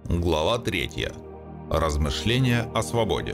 Глава 3. Размышления о свободе.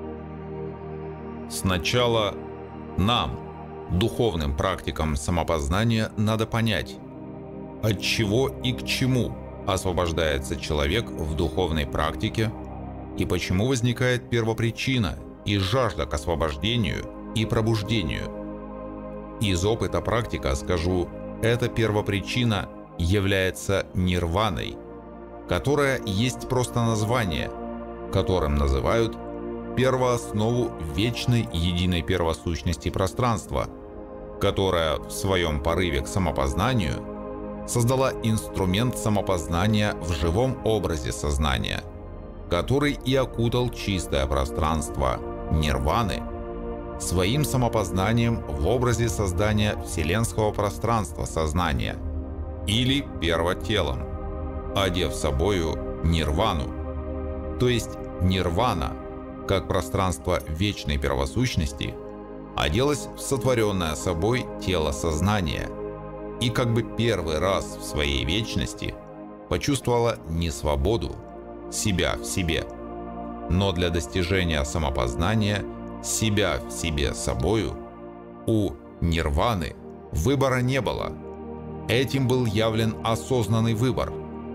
Сначала нам, духовным практикам самопознания, надо понять, от чего и к чему освобождается человек в духовной практике и почему возникает первопричина и жажда к освобождению и пробуждению. Из опыта практика скажу, эта первопричина является нирваной, которая есть просто название, которым называют первооснову вечной единой первосущности пространства, которая в своем порыве к самопознанию создала инструмент самопознания в живом образе сознания, который и окутал чистое пространство нирваны своим самопознанием в образе создания вселенского пространства сознания или первотелом, одев собою нирвану, то есть нирвана, как пространство вечной первосущности, оделась в сотворенное собой тело сознания и как бы первый раз в своей вечности почувствовала не свободу, себя в себе, но для достижения самопознания себя в себе собою у нирваны выбора не было. Этим был явлен осознанный выбор,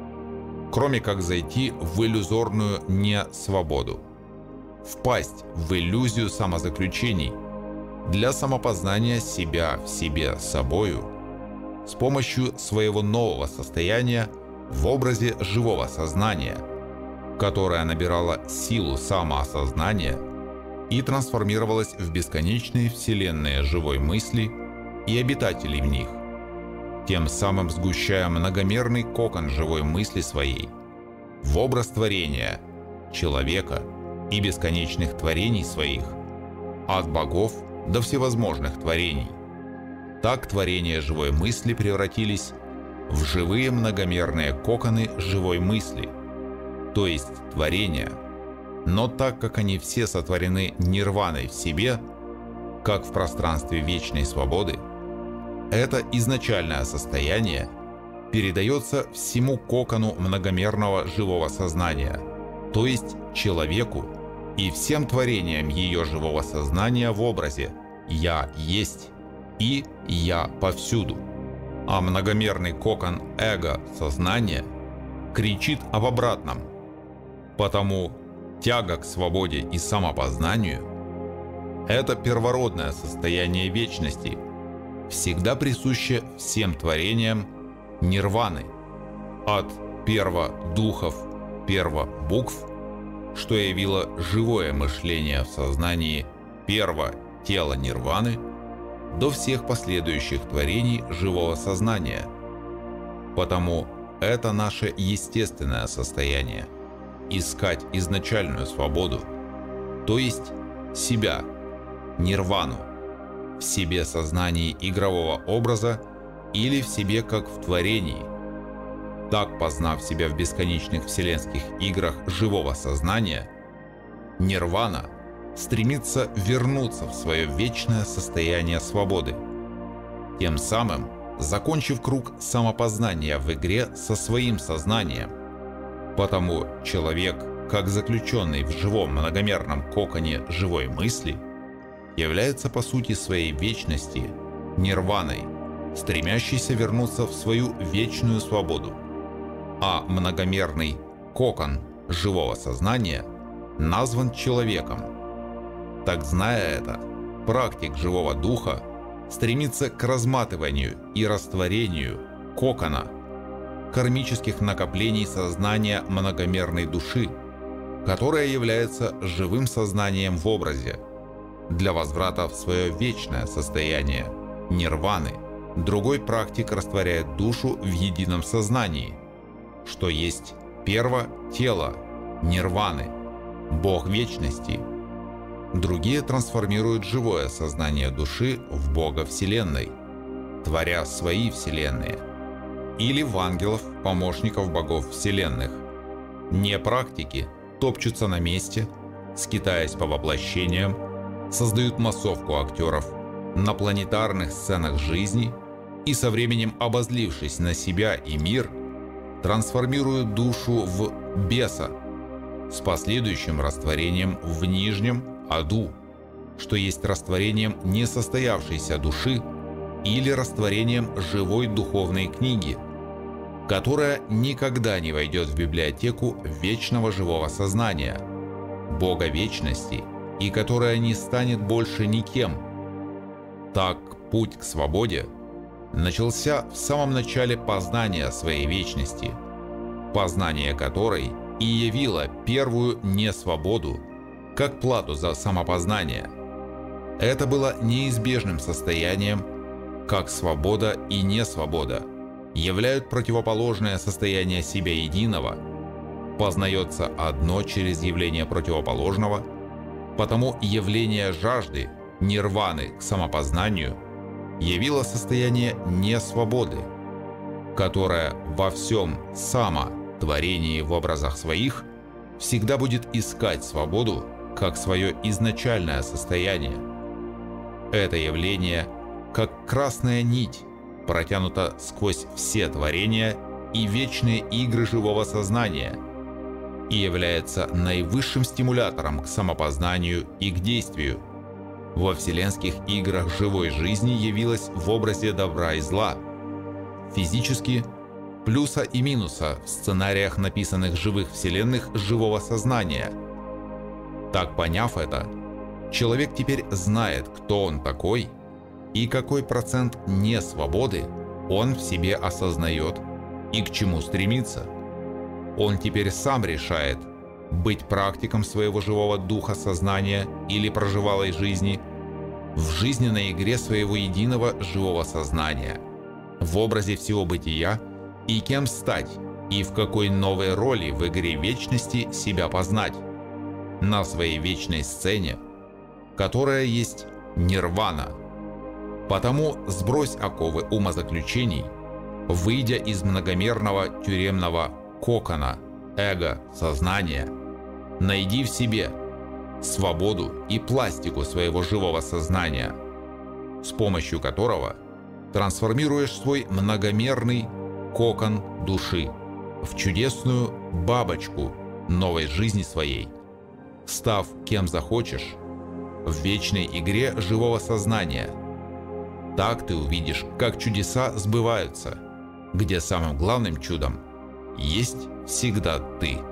кроме как зайти в иллюзорную несвободу, впасть в иллюзию самозаключений для самопознания себя в себе собою с помощью своего нового состояния в образе живого сознания, которое набирало силу самоосознания и трансформировалось в бесконечные вселенные живой мысли и обитателей в них, тем самым сгущая многомерный кокон живой мысли своей в образ творения, человека и бесконечных творений своих, от богов до всевозможных творений. Так творения живой мысли превратились в живые многомерные коконы живой мысли, то есть творения, но так как они все сотворены нирваной в себе, как в пространстве вечной свободы, это изначальное состояние передается всему кокону многомерного живого сознания, то есть человеку и всем творениям ее живого сознания в образе «Я есть» и «Я повсюду». А многомерный кокон эго-сознания кричит об обратном. Потому тяга к свободе и самопознанию – это первородное состояние вечности, всегда присуще всем творениям нирваны, от перводухов, первобукв, что явило живое мышление в сознании первотела нирваны, до всех последующих творений живого сознания. Потому это наше естественное состояние – искать изначальную свободу, то есть себя, нирвану, в себе сознании игрового образа или в себе как в творении. Так, познав себя в бесконечных вселенских играх живого сознания, нирвана стремится вернуться в свое вечное состояние свободы, тем самым закончив круг самопознания в игре со своим сознанием. Потому человек, как заключенный в живом многомерном коконе живой мысли, является по сути своей вечности нирваной, стремящейся вернуться в свою вечную свободу. А многомерный кокон живого сознания назван человеком. Так, зная это, практик живого духа стремится к разматыванию и растворению кокона кармических накоплений сознания многомерной души, которая является живым сознанием в образе, для возврата в свое вечное состояние нирваны. Другой практик растворяет душу в едином сознании, что есть первотело нирваны, Бог вечности. Другие трансформируют живое сознание души в Бога Вселенной, творя свои вселенные, или в ангелов, помощников богов вселенных. Не практики топчутся на месте, скитаясь по воплощениям, создают массовку актеров на планетарных сценах жизни и со временем, обозлившись на себя и мир, трансформируют душу в беса с последующим растворением в нижнем аду, что есть растворением несостоявшейся души или растворением живой духовной книги, которая никогда не войдет в библиотеку вечного живого сознания, Бога вечности, и которая не станет больше никем. Так, путь к свободе начался в самом начале познания своей вечности, познание которой и явило первую несвободу, как плату за самопознание. Это было неизбежным состоянием, как свобода и несвобода являют противоположное состояние себя единого, познается одно через явление противоположного, потому явление жажды, нирваны к самопознанию явило состояние несвободы, которое во всем самотворении в образах своих всегда будет искать свободу как свое изначальное состояние. Это явление, как красная нить, протянуто сквозь все творения и вечные игры живого сознания и является наивысшим стимулятором к самопознанию и к действию. Во вселенских играх живой жизни явилась в образе добра и зла, физически плюса и минуса в сценариях, написанных живых вселенных живого сознания. Так, поняв это, человек теперь знает, кто он такой и какой процент несвободы он в себе осознает и к чему стремится. Он теперь сам решает, быть практиком своего живого духа сознания или проживалой жизни в жизненной игре своего единого живого сознания, в образе всего бытия, и кем стать, и в какой новой роли в игре вечности себя познать, на своей вечной сцене, которая есть нирвана. Потому сбрось оковы умозаключений, выйдя из многомерного тюремного кокона эго-сознания, найди в себе свободу и пластику своего живого сознания, с помощью которого трансформируешь свой многомерный кокон души в чудесную бабочку новой жизни своей, став кем захочешь в вечной игре живого сознания. Так ты увидишь, как чудеса сбываются, где самым главным чудом есть всегда ты.